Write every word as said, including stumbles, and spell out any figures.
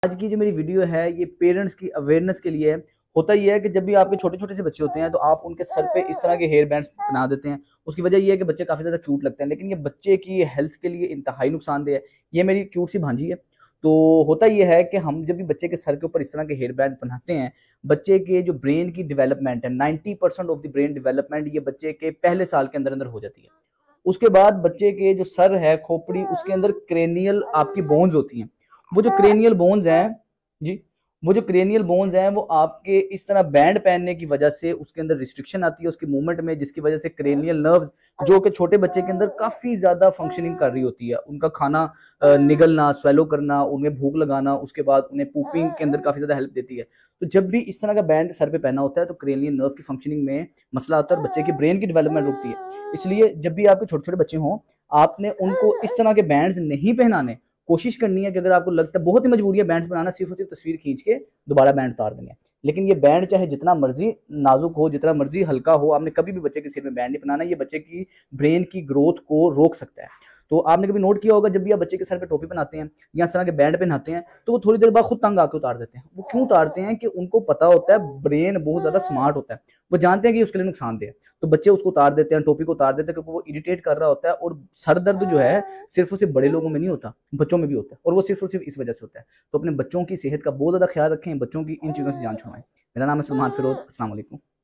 आज की जो मेरी वीडियो है ये पेरेंट्स की अवेयरनेस के लिए है। होता ये है कि जब भी आपके छोटे छोटे से बच्चे होते हैं तो आप उनके सर पे इस तरह के हेयर बैंड्स बना देते हैं। उसकी वजह ये है कि बच्चे काफ़ी ज़्यादा क्यूट लगते हैं, लेकिन ये बच्चे की हेल्थ के लिए इंतहाई नुकसानदेह है। ये मेरी क्यूट सी भांजी है। तो होता ये है कि हम जब भी बच्चे के सर के ऊपर इस तरह के हेयर बैंड बनाते हैं, बच्चे के जो ब्रेन की डेवलपमेंट है, ninety percent of the brain development ये बच्चे के पहले साल के अंदर अंदर हो जाती है। उसके बाद बच्चे के जो सर है, खोपड़ी, उसके अंदर क्रेनियल आपकी बोन्स होती हैं। वो जो क्रेनियल बोन्स हैं जी, वो जो क्रेनियल बोन्स हैं वो आपके इस तरह बैंड पहनने की वजह से उसके अंदर रिस्ट्रिक्शन आती है उसकी मूवमेंट में, जिसकी वजह से क्रेनियल नर्व्स जो कि छोटे बच्चे के अंदर काफ़ी ज़्यादा फंक्शनिंग कर रही होती है, उनका खाना निगलना, स्वेलो करना, उन्हें भूख लगाना, उसके बाद उन्हें पूपिंग के अंदर काफ़ी ज़्यादा हेल्प देती है। तो जब भी इस तरह का बैंड सर पे पहना होता है तो क्रेनियल नर्व की फंक्शनिंग में मसला आता है और बच्चे की ब्रेन की डेवलपमेंट रुकती है। इसलिए जब भी आपके छोटे छोटे बच्चे हों, आपने उनको इस तरह के बैंड्स नहीं पहनाने। कोशिश करनी है कि अगर आपको लगता है बहुत ही मजबूरी है बैंड्स बनाना, सिर्फ और सिर्फ तस्वीर खींच के दोबारा बैंड उतार देंगे। लेकिन ये बैंड चाहे जितना मर्जी नाजुक हो, जितना मर्जी हल्का हो, आपने कभी भी बच्चे के सिर में बैंड नहीं बनाना। ये बच्चे की ब्रेन की ग्रोथ को रोक सकता है। तो आपने कभी नोट किया होगा जब भी आप बच्चे के सर पे टोपी बनाते हैं या इस तरह के बैंड पहनाते हैं तो वो थोड़ी देर बाद खुद तंग आके उतार देते हैं। वो क्यों उतारते हैं कि उनको पता होता है ब्रेन बहुत ज्यादा स्मार्ट होता है, वो जानते हैं कि उसके लिए नुकसानदेह है। तो बच्चे उसको उतार देते हैं, टोपी को उतार देते हैं, क्योंकि वो इरिटेट कर रहा होता है। और सर दर्द जो है सिर्फ और सिर्फ बड़े लोगों में नहीं होता, बच्चों में भी होता है, और वो सिर्फ और सिर्फ इस वजह से होता है। तो अपने बच्चों की सेहत का बहुत ज्यादा ख्याल रखें, बच्चों की इन चीजों से जान छुड़ाएं। मेरा नाम है सलमान फिरोज। अस्सलाम वालेकुम।